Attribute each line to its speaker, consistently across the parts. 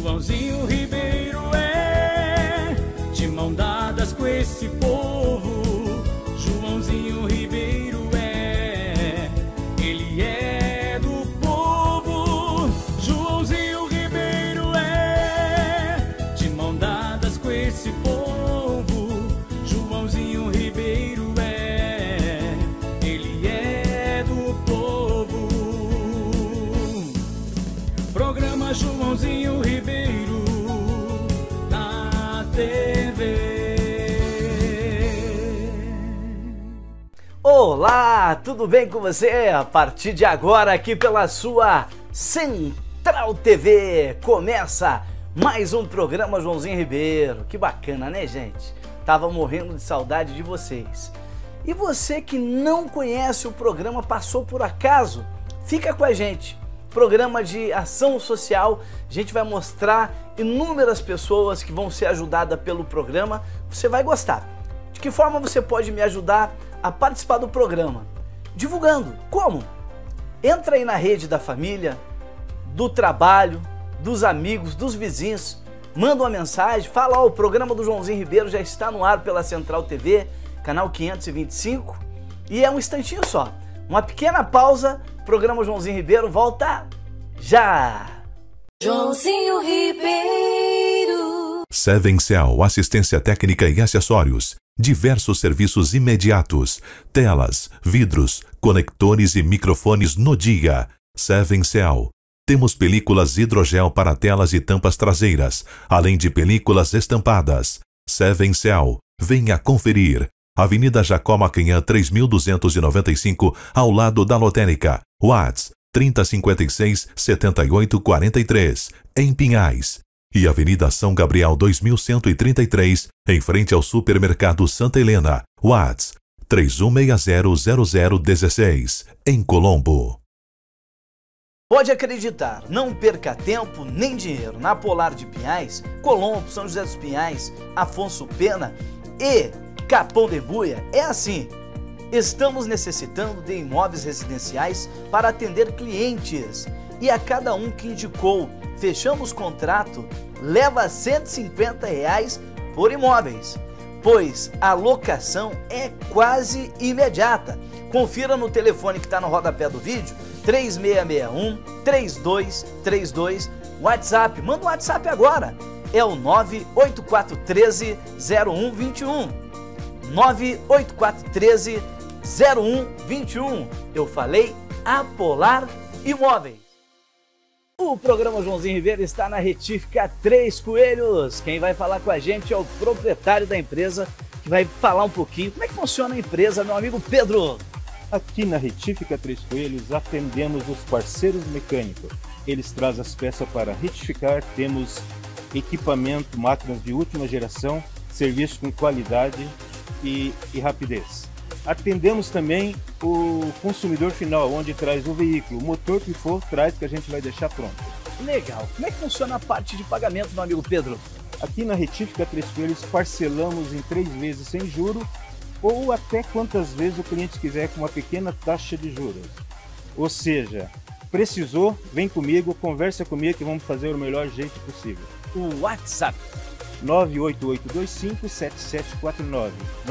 Speaker 1: Joãozinho Ribeiro de mão dadas com esse povo. Joãozinho Ribeiro ele é do povo. Joãozinho Ribeiro de mão dadas com esse povo. Joãozinho Ribeiro ele é do povo. Programa Joãozinho Ribeiro na TV.
Speaker 2: Olá, tudo bem com você? A partir de agora, aqui pela sua Central TV, começa mais um programa Joãozinho Ribeiro. Que bacana, né, gente? Tava morrendo de saudade de vocês. E você que não conhece o programa, passou por acaso? Fica com a gente. Programa de ação social, a gente vai mostrar inúmeras pessoas que vão ser ajudadas pelo programa. Você vai gostar. De que forma você pode me ajudar a participar do programa? Divulgando. Como? Entra aí na rede da família, do trabalho, dos amigos, dos vizinhos, manda uma mensagem, fala: ó, o programa do Joãozinho Ribeiro já está no ar pela Central TV, canal 525, e é um instantinho só. Uma pequena pausa, programa Joãozinho Ribeiro volta já!
Speaker 3: Joãozinho Ribeiro.
Speaker 4: Sevencel, assistência técnica e acessórios. Diversos serviços imediatos. Telas, vidros, conectores e microfones no dia. Sevencel. Temos películas hidrogel para telas e tampas traseiras, além de películas estampadas. Sevencel. Venha conferir. Avenida Jacó Macanhã 3295, ao lado da lotérica. Whats 3056-7843, em Pinhais. E Avenida São Gabriel 2133, em frente ao Supermercado Santa Helena. Whats 31600016, em Colombo.
Speaker 2: Pode acreditar, não perca tempo nem dinheiro. Na Polar de Pinhais, Colombo, São José dos Pinhais, Afonso Pena e Capão de Buia, é assim. Estamos necessitando de imóveis residenciais para atender clientes. E a cada um que indicou, fechamos contrato, leva R$150 por imóveis. Pois a locação é quase imediata. Confira no telefone que está no rodapé do vídeo, 3661-3232, WhatsApp, manda um WhatsApp agora. É o 98413-0121. 98413-0121. Eu falei a Polar Imóveis. O programa Joãozinho Ribeiro está na Retífica Três Coelhos. Quem vai falar com a gente é o proprietário da empresa, que vai falar um pouquinho como é que funciona a empresa, meu amigo Pedro.
Speaker 5: Aqui na Retífica Três Coelhos atendemos os parceiros mecânicos. Eles trazem as peças para retificar, temos equipamento, máquinas de última geração, serviço com qualidade e rapidez. Atendemos também o consumidor final, onde traz o veículo, o motor que for, traz, que a gente vai deixar pronto.
Speaker 2: Legal. Como é que funciona a parte de pagamento, meu amigo Pedro?
Speaker 5: Aqui na Retífica Três Coelhos parcelamos em 3 vezes sem juro, ou até quantas vezes o cliente quiser, com uma pequena taxa de juros. Ou seja, precisou, vem comigo, conversa comigo que vamos fazer o melhor jeito possível.
Speaker 2: O WhatsApp
Speaker 5: 98825-7749,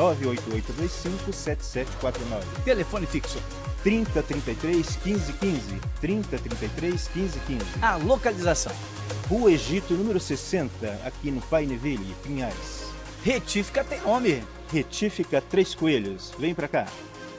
Speaker 5: 98825-7749.
Speaker 2: Telefone fixo
Speaker 5: 3033-1515, 3033-1515.
Speaker 2: A localização
Speaker 5: Rua Egito, número 60, aqui no Paineville, Pinhais.
Speaker 2: Retífica tem nome.
Speaker 5: Retífica Três Coelhos, vem pra cá.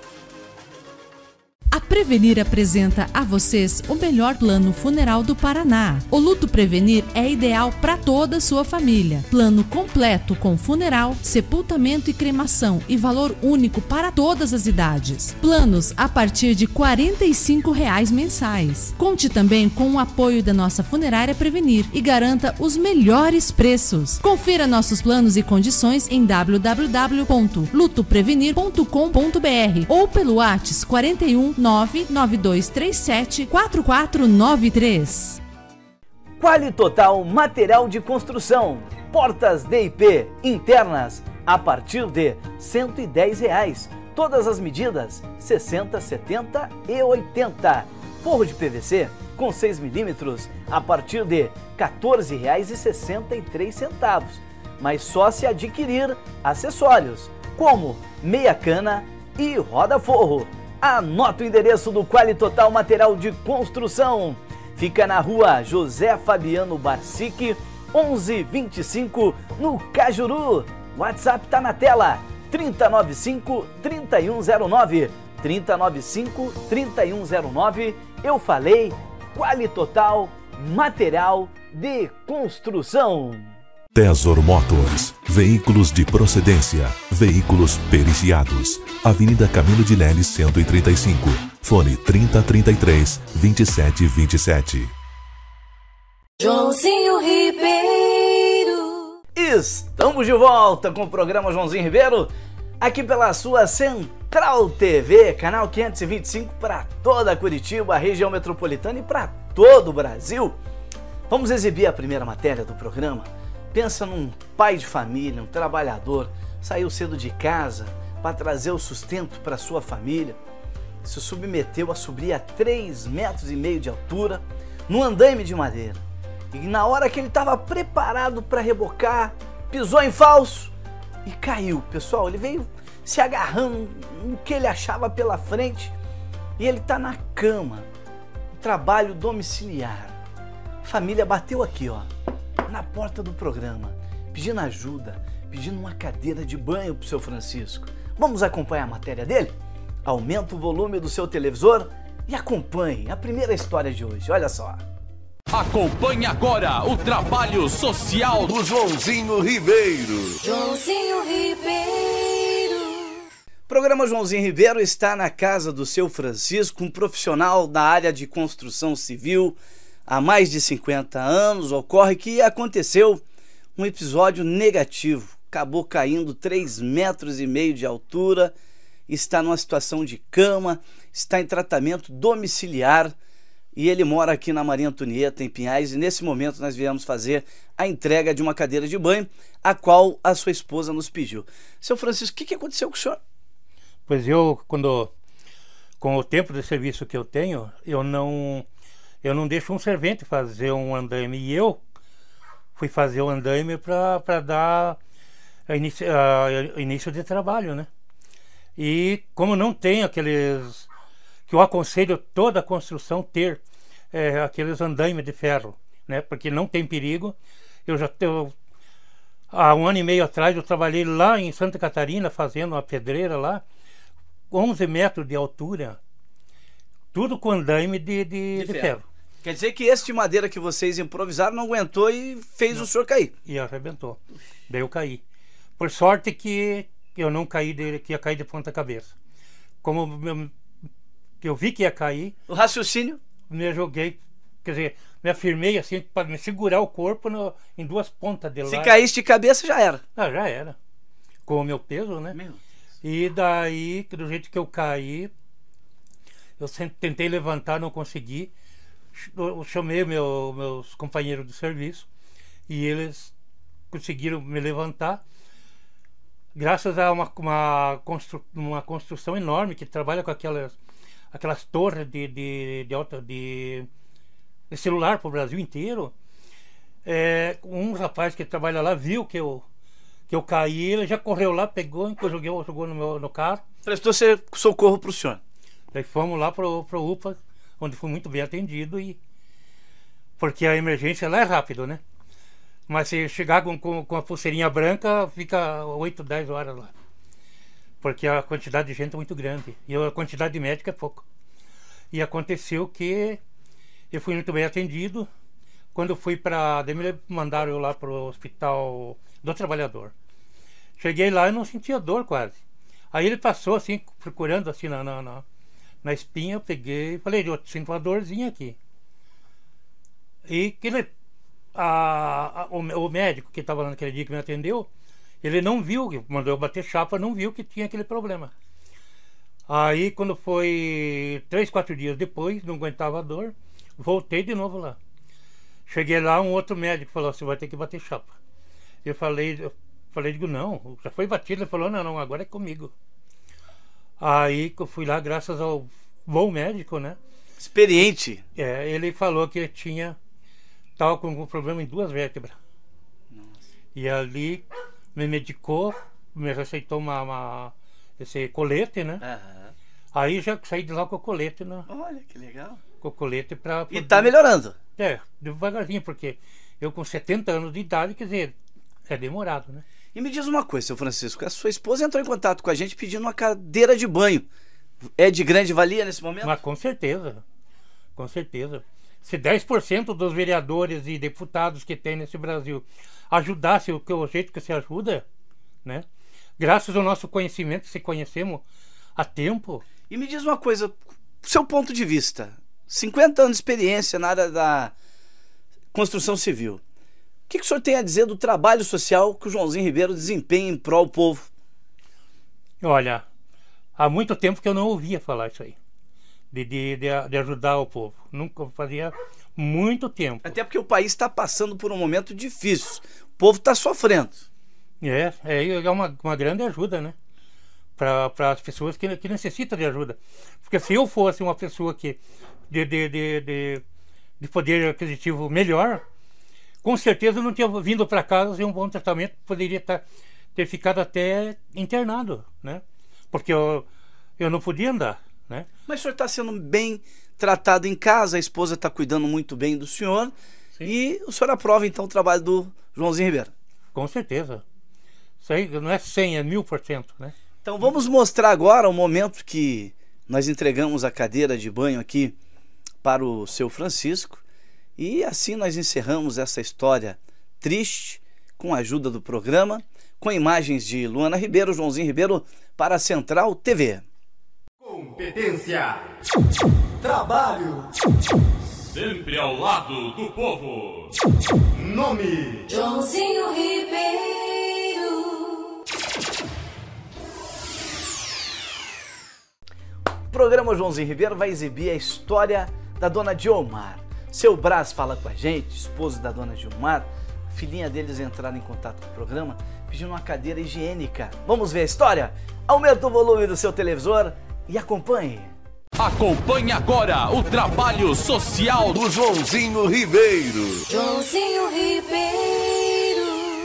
Speaker 6: A Prevenir apresenta a vocês o melhor plano funeral do Paraná. O Luto Prevenir é ideal para toda a sua família. Plano completo com funeral, sepultamento e cremação e valor único para todas as idades. Planos a partir de R$ 45,00 mensais. Conte também com o apoio da nossa Funerária Prevenir e garanta os melhores preços. Confira nossos planos e condições em www.lutoprevenir.com.br ou pelo WhatsApp 41 99237-4493.
Speaker 2: Quali Total Material de Construção. Portas DIP internas a partir de R$ 110,00. Todas as medidas 60, 70 e 80. Forro de PVC com 6 milímetros a partir de R$ 14,63, mas só se adquirir acessórios, como meia cana e roda-forro. Anota o endereço do Qualitotal Material de Construção. Fica na rua José Fabiano Barsic, 1125, no Cajuru. O WhatsApp tá na tela, 3095-3109. 3095-3109. Eu falei Qualitotal Material de Construção.
Speaker 4: Tesor Motors, veículos de procedência, veículos periciados. Avenida Camilo de Leles 135, fone 3033-2727.
Speaker 3: Joãozinho Ribeiro.
Speaker 2: Estamos de volta com o programa Joãozinho Ribeiro, aqui pela sua Central TV, canal 525 para toda Curitiba, região metropolitana e para todo o Brasil. Vamos exibir a primeira matéria do programa. Pensa num pai de família, um trabalhador, saiu cedo de casa para trazer o sustento para sua família, se submeteu a subir a 3,5 metros de altura, num andaime de madeira. E na hora que ele estava preparado para rebocar, pisou em falso e caiu. Pessoal, ele veio se agarrando no que ele achava pela frente e ele está na cama, trabalho domiciliar. A família bateu aqui, ó, na porta do programa, pedindo ajuda, pedindo uma cadeira de banho pro seu Francisco. Vamos acompanhar a matéria dele? Aumenta o volume do seu televisor e acompanhe a primeira história de hoje. Olha só.
Speaker 7: Acompanhe agora o trabalho social do Joãozinho Ribeiro.
Speaker 3: Joãozinho Ribeiro.
Speaker 2: O programa Joãozinho Ribeiro está na casa do seu Francisco, um profissional da área de construção civil há mais de 50 anos. Ocorre que aconteceu um episódio negativo, acabou caindo 3,5 metros de altura, está numa situação de cama, está em tratamento domiciliar e ele mora aqui na Maria Antonieta, em Pinhais, e nesse momento nós viemos fazer a entrega de uma cadeira de banho, a qual a sua esposa nos pediu. Seu Francisco, o que aconteceu com o senhor?
Speaker 8: Pois com o tempo de serviço que eu tenho, eu não deixo um servente fazer um andaime, e eu fui fazer o andaime para dar início de trabalho, né? E como não tem aqueles que eu aconselho toda a construção ter aqueles andaimes de ferro, né? Porque não tem perigo. Há 1 ano e meio atrás eu trabalhei lá em Santa Catarina fazendo uma pedreira lá, 11 metros de altura, tudo com andaime de ferro.
Speaker 2: Quer dizer que esse de madeira que vocês improvisaram não aguentou e fez o senhor cair.
Speaker 8: E arrebentou. Daí eu caí. Por sorte que eu não caí que ia cair de ponta cabeça. Como eu vi que ia cair,
Speaker 2: o raciocínio,
Speaker 8: me joguei, quer dizer, me afirmei assim para me segurar o corpo em 2 pontas de lá.
Speaker 2: Se caísse de cabeça já era.
Speaker 8: Ah, já era. Com o meu peso, né?
Speaker 2: Meu.
Speaker 8: E daí, do jeito que eu caí, eu tentei levantar, não consegui. Eu chamei meus companheiros de serviço e eles conseguiram me levantar graças a uma construção enorme que trabalha com aquelas torres de celular para o Brasil inteiro. Um rapaz que trabalha lá viu que eu caí, ele já correu lá, pegou, jogou no carro.
Speaker 2: Prestou socorro para o senhor.
Speaker 8: Daí fomos lá para o UPA, onde fui muito bem atendido, porque a emergência lá é rápido, né? Mas se chegar com a pulseirinha branca, fica 8, 10 horas lá. Porque a quantidade de gente é muito grande e a quantidade de médico é pouco. E aconteceu que eu fui muito bem atendido. Quando eu fui daí me mandaram eu lá para o Hospital do Trabalhador. Cheguei lá e não sentia dor quase. Aí ele passou assim, procurando assim na espinha, eu peguei e falei, eu sinto uma dorzinha aqui. E o médico que estava lá naquele dia que me atendeu, ele não viu, mandou eu bater chapa, não viu que tinha aquele problema. Aí quando foi 3, 4 dias depois, não aguentava a dor, voltei de novo lá. Cheguei lá, um outro médico falou, você vai ter que bater chapa. Eu falei, digo, não, já foi batido. Ele falou, não, agora é comigo. Aí que eu fui lá, graças ao bom médico, né?
Speaker 2: Experiente.
Speaker 8: Ele falou que estava com um problema em 2 vértebras. E ali me medicou, me receitou esse colete, né?
Speaker 2: Aham.
Speaker 8: Aí já saí de lá com o colete, né?
Speaker 2: Olha, que legal.
Speaker 8: Com o colete para...
Speaker 2: E tá melhorando.
Speaker 8: Devagarzinho, porque eu com 70 anos de idade, quer dizer, é demorado, né?
Speaker 2: E me diz uma coisa, seu Francisco, a sua esposa entrou em contato com a gente pedindo uma cadeira de banho. É de grande valia nesse momento?
Speaker 8: Mas com certeza, com certeza. Se 10% dos vereadores e deputados que tem nesse Brasil ajudasse o jeito que se ajuda, né? Graças ao nosso conhecimento, se conhecemos há tempo.
Speaker 2: E me diz uma coisa, seu ponto de vista, 50 anos de experiência na área da construção civil, o que o senhor tem a dizer do trabalho social que o Joãozinho Ribeiro desempenha em prol do povo?
Speaker 8: Olha, há muito tempo que eu não ouvia falar isso aí, de ajudar o povo. Nunca fazia muito tempo.
Speaker 2: Até porque o país está passando por um momento difícil, o povo está sofrendo.
Speaker 8: É uma grande ajuda, né? Para as pessoas que necessitam de ajuda. Porque se eu fosse uma pessoa que de poder aquisitivo melhor, com certeza eu não tinha vindo para casa sem um bom tratamento, poderia ter ficado até internado, né? Porque eu não podia andar, né?
Speaker 2: Mas o senhor está sendo bem tratado em casa, a esposa está cuidando muito bem do senhor. Sim. E o senhor aprova então o trabalho do Joãozinho Ribeiro?
Speaker 8: Com certeza. Isso aí não é 100, é 1000%, né?
Speaker 2: Então vamos mostrar agora o momento que nós entregamos a cadeira de banho aqui para o seu Francisco. E assim nós encerramos essa história triste com a ajuda do programa, com imagens de Luana Ribeiro, Joãozinho Ribeiro para a Central TV.
Speaker 7: Competência. Trabalho. Sempre ao lado do povo. Nome.
Speaker 3: Joãozinho Ribeiro.
Speaker 2: O programa Joãozinho Ribeiro vai exibir a história da dona Diomar. Seu Brás fala com a gente, esposo da dona Diomar. A filhinha deles entraram em contato com o programa pedindo uma cadeira higiênica. Vamos ver a história? Aumenta o volume do seu televisor e acompanhe.
Speaker 7: Acompanhe agora o trabalho social do Joãozinho Ribeiro.
Speaker 3: Joãozinho Ribeiro.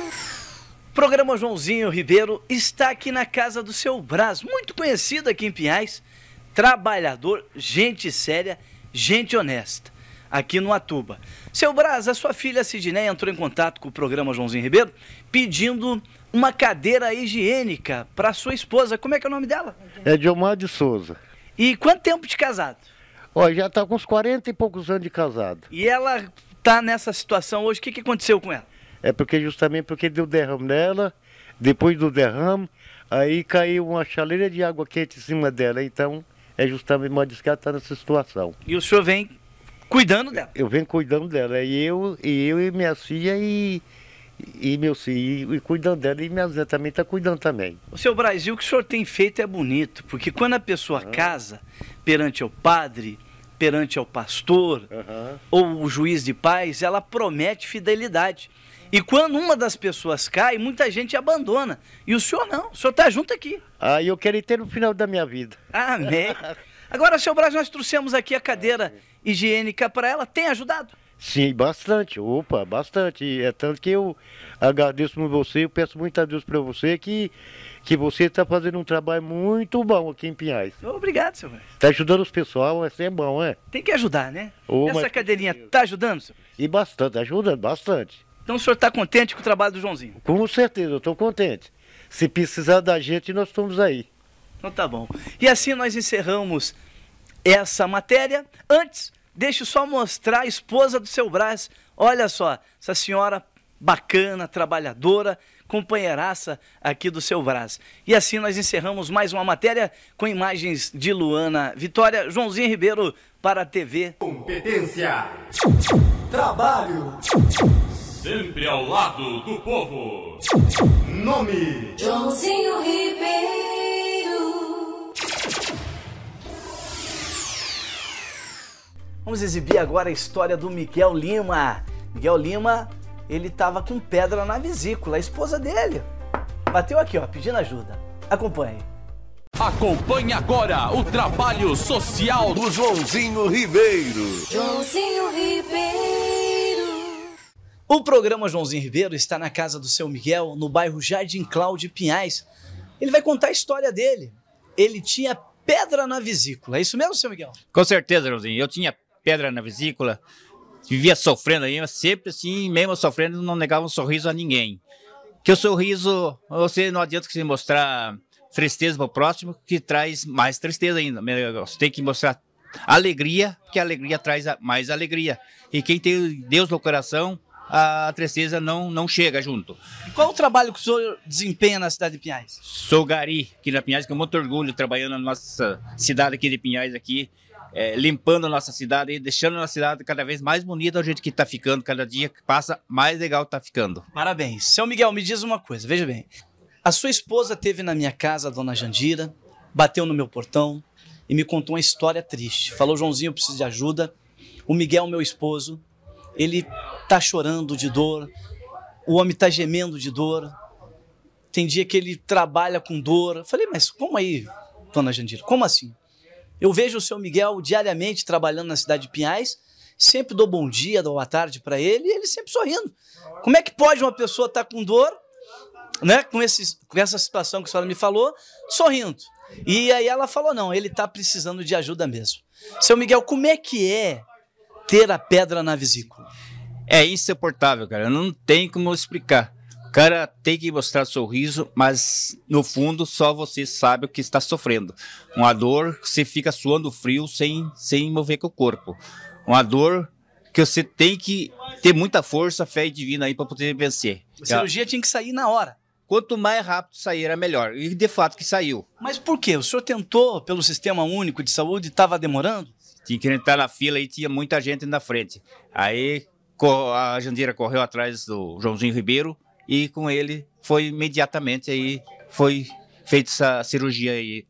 Speaker 2: O programa Joãozinho Ribeiro está aqui na casa do seu Brás, muito conhecido aqui em Pinhais. Trabalhador, gente séria, gente honesta, aqui no Atuba. Seu Brás, a sua filha Sidney entrou em contato com o programa Joãozinho Ribeiro pedindo uma cadeira higiênica para sua esposa. Como é que é o nome dela?
Speaker 9: É Diomar de Souza.
Speaker 2: E quanto tempo de casado?
Speaker 9: Ó, já está com uns 40 e poucos anos de casado.
Speaker 2: E ela está nessa situação hoje, o que aconteceu com ela?
Speaker 9: É justamente porque deu derrame nela, depois do derrame, aí caiu uma chaleira de água quente em cima dela, então é justamente uma diz que ela está nessa situação.
Speaker 2: E o senhor vem cuidando dela?
Speaker 9: Eu venho cuidando dela, e eu e minha filha e meus filhos, e cuidando dela, e minha zé também está cuidando também.
Speaker 2: O seu Brasil, o que o senhor tem feito é bonito, porque quando a pessoa casa perante o padre, perante ao pastor, ou o juiz de paz, ela promete fidelidade. E quando uma das pessoas cai, muita gente abandona. E o senhor não, o senhor está junto aqui.
Speaker 9: Ah, eu quero ir ter no final da minha vida.
Speaker 2: Amém. Agora, seu Brás, nós trouxemos aqui a cadeira higiênica para ela, tem ajudado?
Speaker 9: Sim, bastante, opa, bastante. É tanto que eu agradeço por você, eu peço muito a Deus para você que você está fazendo um trabalho muito bom aqui em Pinhais.
Speaker 2: Obrigado, seu Brás.
Speaker 9: Está ajudando os pessoal, isso é bom, é?
Speaker 2: Tem que ajudar, né?
Speaker 9: Oh,
Speaker 2: essa cadeirinha está ajudando, seu?
Speaker 9: E bastante, ajudando bastante.
Speaker 2: Então o senhor está contente com o trabalho do Joãozinho?
Speaker 9: Com certeza, eu estou contente. Se precisar da gente, nós estamos aí.
Speaker 2: Então tá bom. E assim nós encerramos essa matéria. Antes, deixa eu só mostrar a esposa do seu Brás. Olha só, essa senhora bacana, trabalhadora, companheiraça aqui do seu Brás. E assim nós encerramos mais uma matéria com imagens de Luana Vitória, Joãozinho Ribeiro para a TV.
Speaker 7: Competência. Trabalho. Sempre ao lado do povo. Nome.
Speaker 3: Joãozinho Ribeiro.
Speaker 2: Vamos exibir agora a história do Miguel Lima. Miguel Lima, ele estava com pedra na vesícula, a esposa dele bateu aqui, ó, pedindo ajuda. Acompanhe.
Speaker 7: Acompanhe agora o trabalho social
Speaker 10: do Joãozinho Ribeiro.
Speaker 3: Joãozinho Ribeiro.
Speaker 2: O programa Joãozinho Ribeiro está na casa do seu Miguel, no bairro Jardim Cláudio Pinhais. Ele vai contar a história dele. Ele tinha pedra na vesícula. É isso mesmo, seu Miguel?
Speaker 11: Com certeza, Joãozinho. Eu tinha pedra na vesícula, vivia sofrendo aí, mas sempre assim, mesmo sofrendo, não negava um sorriso a ninguém. Que o sorriso, você não adianta que você mostrar tristeza para o próximo, que traz mais tristeza ainda. Você tem que mostrar alegria, porque a alegria traz mais alegria. E quem tem Deus no coração, a tristeza não chega junto.
Speaker 2: E qual o trabalho que o senhor desempenha na cidade de Pinhais?
Speaker 11: Sou gari aqui na Pinhais, com muito orgulho, trabalhando na nossa cidade aqui de Pinhais, aqui, limpando a nossa cidade e deixando a cidade cada vez mais bonita do jeito que está ficando. Cada dia que passa, mais legal está ficando.
Speaker 2: Parabéns. Seu Miguel, me diz uma coisa, veja bem. A sua esposa esteve na minha casa, a dona Jandira, bateu no meu portão e me contou uma história triste. Falou, Joãozinho, eu preciso de ajuda. O Miguel, meu esposo, ele tá chorando de dor, o homem tá gemendo de dor. Tem dia que ele trabalha com dor. Eu falei, mas como aí, dona Jandira? Como assim? Eu vejo o seu Miguel diariamente trabalhando na cidade de Pinhais, sempre dou bom dia, dou boa tarde para ele e ele sempre sorrindo. Como é que pode uma pessoa estar com dor, né, com essa situação que a senhora me falou, sorrindo? E aí ela falou, não, ele está precisando de ajuda mesmo. Seu Miguel, como é que é ter a pedra na vesícula?
Speaker 11: É insuportável, cara, não tem como explicar. O cara tem que mostrar sorriso, mas no fundo só você sabe o que está sofrendo. Uma dor que você fica suando frio sem mover com o corpo. Uma dor que você tem que ter muita força, fé divina aí para poder vencer.
Speaker 2: A cirurgia tinha que sair na hora.
Speaker 11: Quanto mais rápido sair era melhor. E de fato que saiu.
Speaker 2: Mas por quê? O senhor tentou pelo Sistema Único de Saúde e estava demorando?
Speaker 11: Tinha que entrar na fila e tinha muita gente na frente. Aí a Jandira correu atrás do Joãozinho Ribeiro e com ele foi imediatamente aí, foi feita essa cirurgia aí.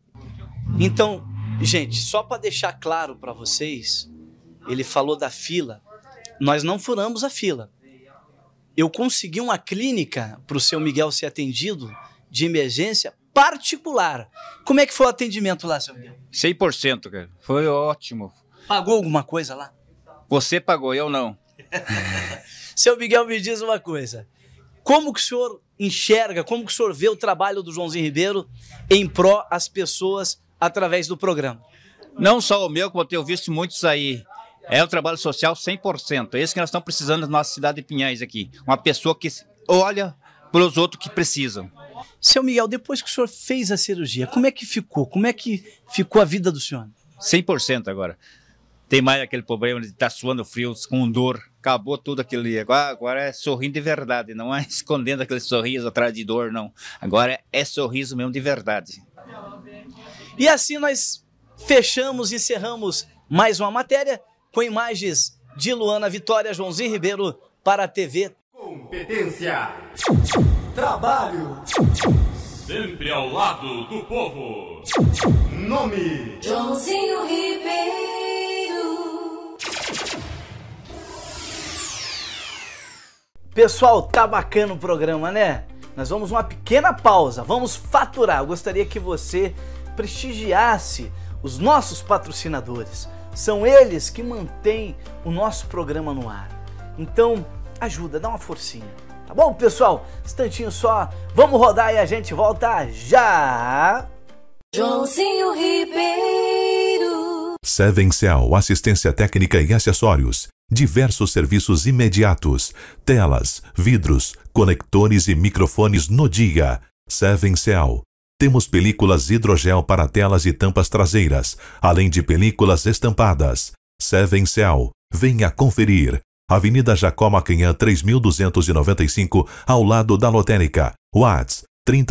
Speaker 2: Então, gente, só para deixar claro para vocês, ele falou da fila. Nós não furamos a fila. Eu consegui uma clínica para o seu Miguel ser atendido de emergência particular. Como é que foi o atendimento lá, seu Miguel?
Speaker 11: 100%, cara. Foi ótimo.
Speaker 2: Pagou alguma coisa lá?
Speaker 11: Você pagou, eu não.
Speaker 2: Seu Miguel, me diz uma coisa. Como que o senhor enxerga, como que o senhor vê o trabalho do Joãozinho Ribeiro em pró às pessoas através do programa?
Speaker 11: Não só o meu, como eu tenho visto muitos aí. É um trabalho social 100%. É isso que nós estamos precisando na nossa cidade de Pinhais aqui. Uma pessoa que olha para os outros que precisam.
Speaker 2: Seu Miguel, depois que o senhor fez a cirurgia, como é que ficou? Como é que ficou a vida do senhor?
Speaker 11: 100% agora. Tem mais aquele problema de estar suando frio, com dor. Acabou tudo aquilo ali. Agora é sorrindo de verdade. Não é escondendo aquele sorriso atrás de dor, não. Agora é sorriso mesmo de verdade.
Speaker 2: E assim nós fechamos e encerramos mais uma matéria com imagens de Luana Vitória, Joãozinho Ribeiro para a TV.
Speaker 7: Competência. Trabalho. Sempre ao lado do povo. Nome.
Speaker 3: Joãozinho Ribeiro.
Speaker 2: Pessoal, tá bacana o programa, né? Nós vamos uma pequena pausa, vamos faturar. Eu gostaria que você prestigiasse os nossos patrocinadores. São eles que mantêm o nosso programa no ar. Então, ajuda, dá uma forcinha. Tá bom, pessoal? Instantinho só. Vamos rodar e a gente volta já.
Speaker 3: Joãozinho Ribeiro.
Speaker 4: Sevencel, assistência técnica e acessórios. Diversos serviços imediatos. Telas, vidros, conectores e microfones no dia. Sevencel. Temos películas hidrogel para telas e tampas traseiras, além de películas estampadas. Sevencel. Venha conferir. Avenida Jacó Macanhã 3295, ao lado da lotérica. WhatsApp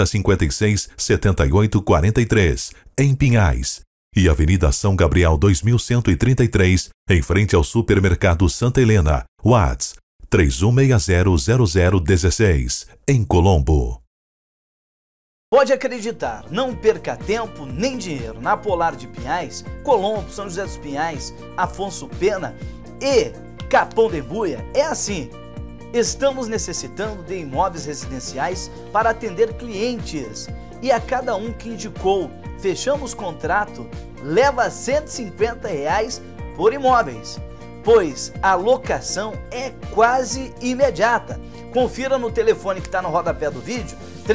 Speaker 4: 3056-7843, em Pinhais. E Avenida São Gabriel 2133, em frente ao Supermercado Santa Helena. WhatsApp 31600016, em Colombo.
Speaker 2: Pode acreditar, não perca tempo nem dinheiro. Na Polar de Pinhais, Colombo, São José dos Pinhais, Afonso Pena e Capão de Buia, é assim. Estamos necessitando de imóveis residenciais para atender clientes. E a cada um que indicou fechamos contrato, leva R$ 150 por imóveis, pois a locação é quase imediata. Confira no telefone que está no rodapé do vídeo,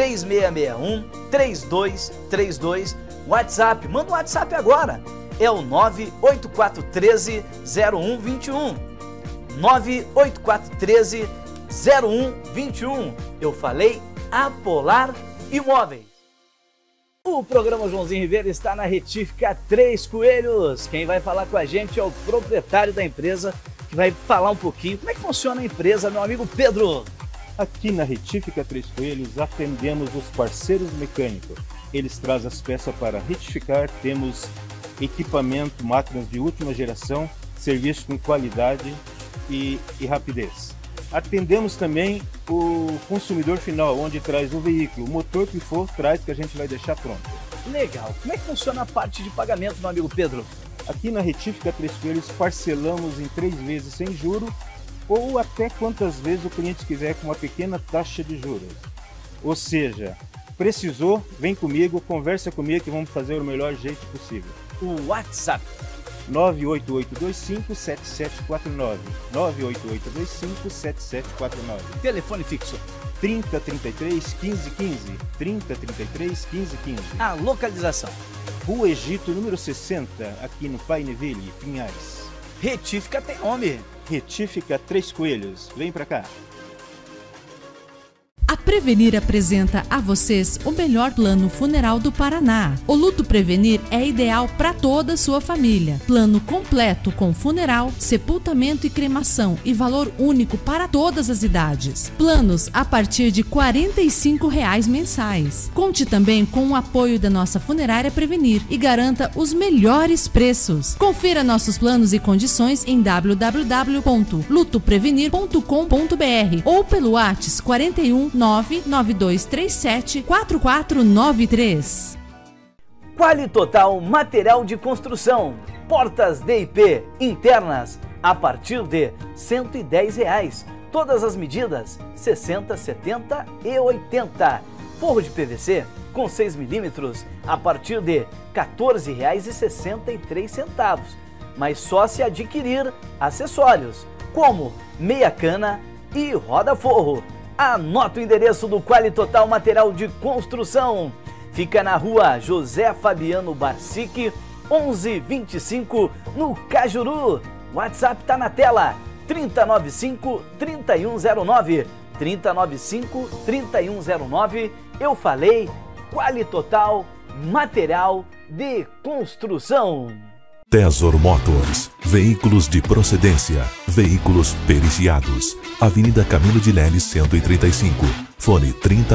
Speaker 2: 3661-3232, WhatsApp, manda um WhatsApp agora, é o 98413-0121, 98413-0121, eu falei Apolar Imóveis. O programa Joãozinho Ribeiro está na Retífica Três Coelhos. Quem vai falar com a gente é o proprietário da empresa, que vai falar um pouquinho como é que funciona a empresa, meu amigo Pedro.
Speaker 5: Aqui na Retífica Três Coelhos atendemos os parceiros mecânicos. Eles trazem as peças para retificar, temos equipamento, máquinas de última geração, serviço com qualidade e rapidez. Atendemos também o consumidor final, onde traz o veículo, o motor que for, traz que a gente vai deixar pronto.
Speaker 2: Legal. Como é que funciona a parte de pagamento, meu amigo Pedro?
Speaker 5: Aqui na Retífica Três Coelhos parcelamos em 3 vezes sem juro ou até quantas vezes o cliente quiser com uma pequena taxa de juros. Ou seja, precisou, vem comigo, conversa comigo que vamos fazer o melhor jeito possível.
Speaker 2: O WhatsApp
Speaker 5: 98825-7749, 98825-7749.
Speaker 2: Telefone fixo
Speaker 5: 3033-1515, 3033-1515.
Speaker 2: A localização
Speaker 5: Rua Egito, número 60, aqui no Paineville, Pinhais.
Speaker 2: Retífica tem nome.
Speaker 5: Retífica Três Coelhos, vem pra cá.
Speaker 6: A Prevenir apresenta a vocês o melhor plano funeral do Paraná. O Luto Prevenir é ideal para toda a sua família. Plano completo com funeral, sepultamento e cremação e valor único para todas as idades. Planos a partir de R$ 45 mensais. Conte também com o apoio da nossa funerária Prevenir e garanta os melhores preços. Confira nossos planos e condições em www.lutoprevenir.com.br ou pelo WhatsApp 41 99237-4493.
Speaker 2: Qualitotal Material de Construção. Portas DIP internas a partir de R$ 110. Todas as medidas 60, 70 e 80. Forro de PVC com 6 milímetros a partir de R$ 14,63. Mas só se adquirir acessórios como meia cana e roda-forro. Anota o endereço do Qualitotal Material de Construção. Fica na rua José Fabiano Barsic, 1125, no Cajuru. O WhatsApp está na tela, 3095-3109. 3095-3109. Eu falei Qualitotal Material de Construção.
Speaker 4: Tesor Motors, veículos de procedência, veículos periciados. Avenida Camilo de Leles 135, fone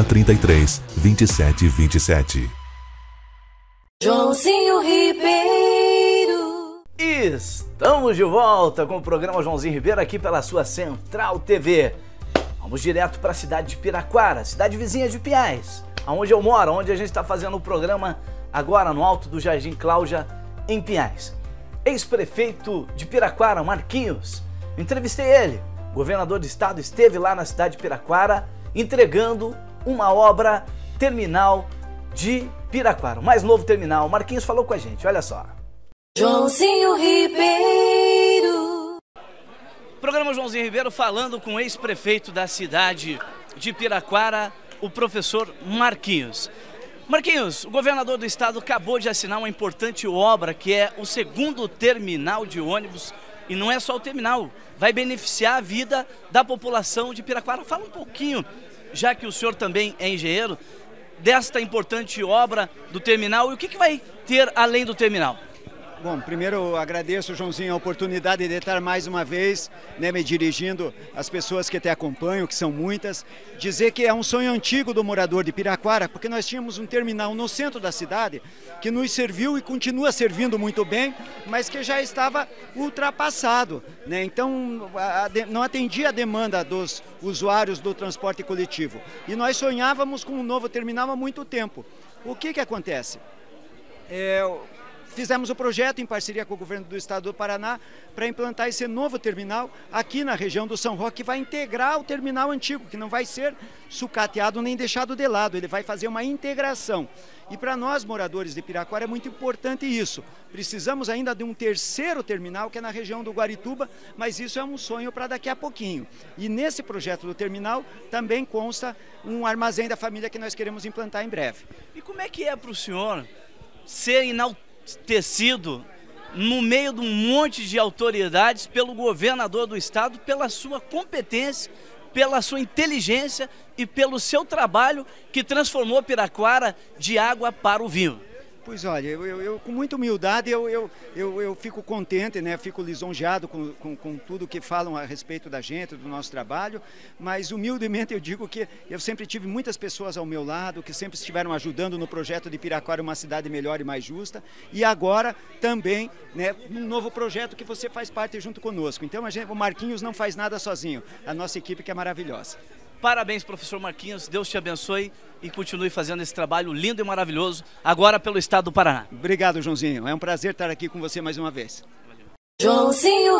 Speaker 4: 3033-2727.
Speaker 3: Joãozinho Ribeiro.
Speaker 2: Estamos de volta com o programa Joãozinho Ribeiro aqui pela sua Central TV. Vamos direto para a cidade de Piraquara, cidade vizinha de Pinhais, onde eu moro, onde a gente está fazendo o programa agora no alto do Jardim Cláudia, em Pinhais. Ex-prefeito de Piraquara, Marquinhos, entrevistei ele. O governador do estado esteve lá na cidade de Piraquara entregando uma obra terminal de Piraquara, o mais novo terminal. O Marquinhos falou com a gente, olha só.
Speaker 3: Joãozinho Ribeiro.
Speaker 2: Programa Joãozinho Ribeiro falando com o ex-prefeito da cidade de Piraquara, o professor Marquinhos. Marquinhos, o governador do estado acabou de assinar uma importante obra que é o segundo terminal de ônibus. E não é só o terminal, vai beneficiar a vida da população de Piraquara. Fala um pouquinho, já que o senhor também é engenheiro, desta importante obra do terminal e o que vai ter além do terminal.
Speaker 12: Bom, primeiro agradeço, Joãozinho, a oportunidade de estar mais uma vez, né, me dirigindo às pessoas que te acompanham, que são muitas, dizer que é um sonho antigo do morador de Piraquara, porque nós tínhamos um terminal no centro da cidade que nos serviu e continua servindo muito bem, mas que já estava ultrapassado, né? Então não atendia a demanda dos usuários do transporte coletivo. E nós sonhávamos com um novo terminal há muito tempo. O que acontece? fizemos o projeto em parceria com o governo do estado do Paraná para implantar esse novo terminal aqui na região do São Roque, que vai integrar o terminal antigo, que não vai ser sucateado nem deixado de lado, ele vai fazer uma integração. E para nós, moradores de Piraquara, é muito importante isso. Precisamos ainda de um terceiro terminal, que é na região do Guarituba, mas isso é um sonho para daqui a pouquinho. E nesse projeto do terminal também consta um armazém da família que nós queremos implantar em breve.
Speaker 2: E como é que é para o senhor ser enaltecido no meio de um monte de autoridades pelo governador do estado, pela sua competência, pela sua inteligência e pelo seu trabalho que transformou Piraquara de água para o vinho?
Speaker 12: Pois olha, eu com muita humildade eu fico contente, né? Fico lisonjeado com tudo que falam a respeito da gente, do nosso trabalho, mas humildemente eu digo que eu sempre tive muitas pessoas ao meu lado, que sempre estiveram ajudando no projeto de Piraquara uma cidade melhor e mais justa, e agora também, né, num novo projeto que você faz parte junto conosco. Então o Marquinhos não faz nada sozinho, a nossa equipe que é maravilhosa.
Speaker 2: Parabéns, professor Marquinhos, Deus te abençoe e continue fazendo esse trabalho lindo e maravilhoso, agora pelo estado do Paraná.
Speaker 12: Obrigado, Joãozinho, é um prazer estar aqui com você mais uma vez.
Speaker 3: Joãozinho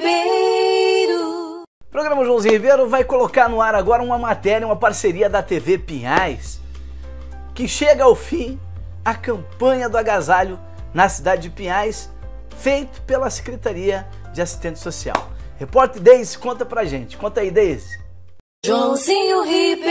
Speaker 3: Ribeiro.
Speaker 2: O programa Joãozinho Ribeiro vai colocar no ar agora uma matéria, uma parceria da TV Pinhais, que chega ao fim a campanha do agasalho na cidade de Pinhais, feito pela Secretaria de Assistência Social. Repórter Deise, conta pra gente, conta aí, Deise.
Speaker 3: Joãozinho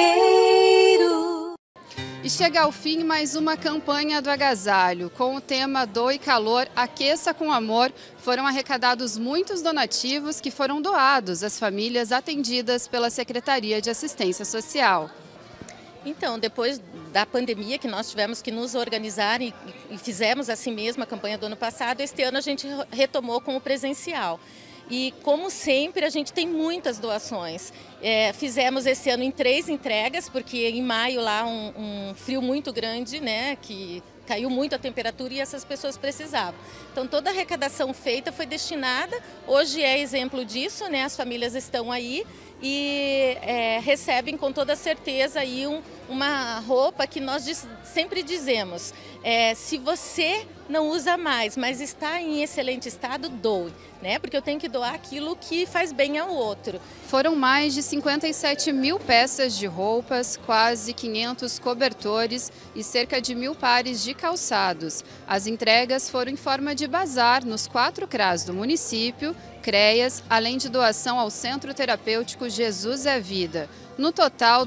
Speaker 3: Ribeiro.
Speaker 13: E chega ao fim mais uma campanha do agasalho. Com o tema Doe Calor, Aqueça com Amor, foram arrecadados muitos donativos que foram doados às famílias atendidas pela Secretaria de Assistência Social.
Speaker 14: Então, depois da pandemia que nós tivemos que nos organizar e fizemos assim mesmo a campanha do ano passado, este ano a gente retomou com o presencial. E, como sempre, a gente tem muitas doações. Fizemos esse ano em 3 entregas, porque em maio lá um frio muito grande, né, que caiu muito a temperatura e essas pessoas precisavam. Então, toda a arrecadação feita foi destinada, hoje é exemplo disso, né, as famílias estão aí e recebem com toda certeza aí uma roupa que nós sempre dizemos, se você não usa mais, mas está em excelente estado, doe, né? Porque eu tenho que doar aquilo que faz bem ao outro.
Speaker 13: Foram mais de 57 mil peças de roupas, quase 500 cobertores e cerca de 1.000 pares de calçados. As entregas foram em forma de bazar nos 4 CRAs do município, CREAS, além de doação ao Centro Terapêutico Jesus é Vida. No total,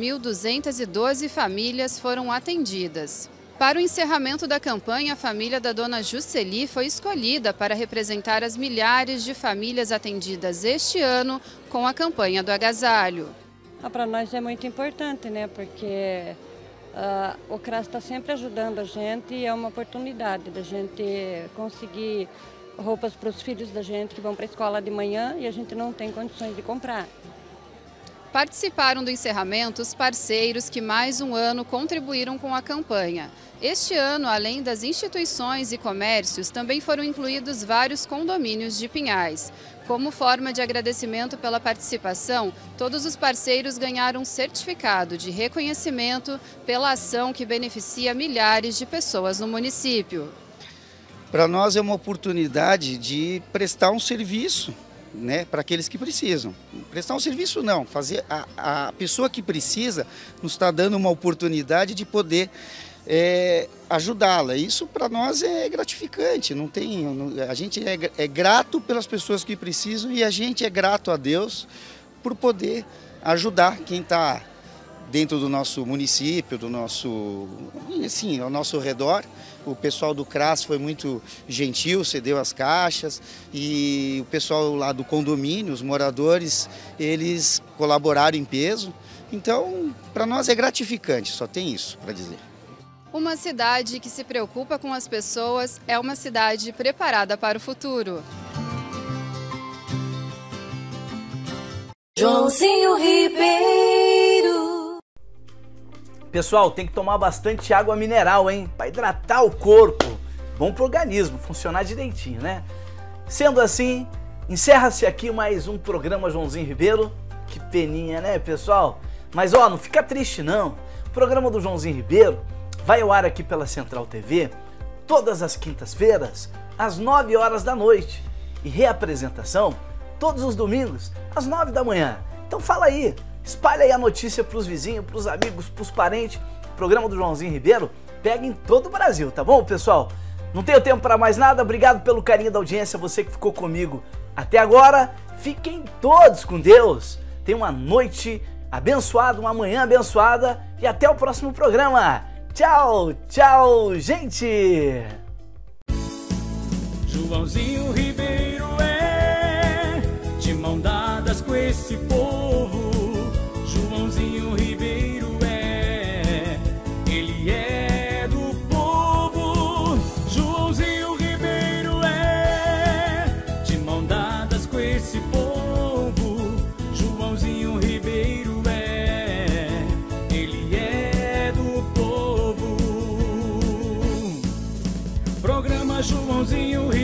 Speaker 13: 2.212 famílias foram atendidas. Para o encerramento da campanha, a família da dona Jusceli foi escolhida para representar as milhares de famílias atendidas este ano com a campanha do agasalho.
Speaker 15: Para nós é muito importante, né? Porque o CRAS está sempre ajudando a gente e é uma oportunidade da gente conseguir roupas para os filhos da gente que vão para a escola de manhã e a gente não tem condições de comprar.
Speaker 13: Participaram do encerramento os parceiros que mais um ano contribuíram com a campanha. Este ano, além das instituições e comércios, também foram incluídos vários condomínios de Pinhais. Como forma de agradecimento pela participação, todos os parceiros ganharam um certificado de reconhecimento pela ação que beneficia milhares de pessoas no município.
Speaker 16: Para nós é uma oportunidade de prestar um serviço, né, para aqueles que precisam. Prestar um serviço não, fazer a pessoa que precisa nos está dando uma oportunidade de poder ajudá-la. Isso para nós é gratificante, a gente é grato pelas pessoas que precisam e a gente é grato a Deus por poder ajudar quem está dentro do nosso município, ao nosso redor. O pessoal do CRAS foi muito gentil, cedeu as caixas e o pessoal lá do condomínio, os moradores, eles colaboraram em peso. Então, para nós é gratificante, só tem isso para dizer.
Speaker 13: Uma cidade que se preocupa com as pessoas é uma cidade preparada para o futuro.
Speaker 3: Joãozinho Ribeiro.
Speaker 2: Pessoal, tem que tomar bastante água mineral, hein? Para hidratar o corpo. Bom pro organismo, funcionar direitinho, né? Sendo assim, encerra-se aqui mais um programa Joãozinho Ribeiro. Que peninha, né, pessoal? Mas, ó, não fica triste, não. O programa do Joãozinho Ribeiro vai ao ar aqui pela Central TV todas as quintas-feiras, às 9 horas da noite. E reapresentação todos os domingos, às 9 da manhã. Então fala aí, espalha aí a notícia pros vizinhos, pros amigos, pros parentes. O programa do Joãozinho Ribeiro pega em todo o Brasil, tá bom, pessoal? Não tenho tempo para mais nada, obrigado pelo carinho da audiência, você que ficou comigo até agora. Fiquem todos com Deus. Tenham uma noite abençoada, uma manhã abençoada e até o próximo programa. Tchau, tchau, gente!
Speaker 1: Joãozinho Ribeiro é de mão dadas com esse povo. Joãozinho Ribeiro é, ele é do povo. Joãozinho Ribeiro é de mão dadas com esse povo. Joãozinho Ribeiro é, ele é do povo. Programa Joãozinho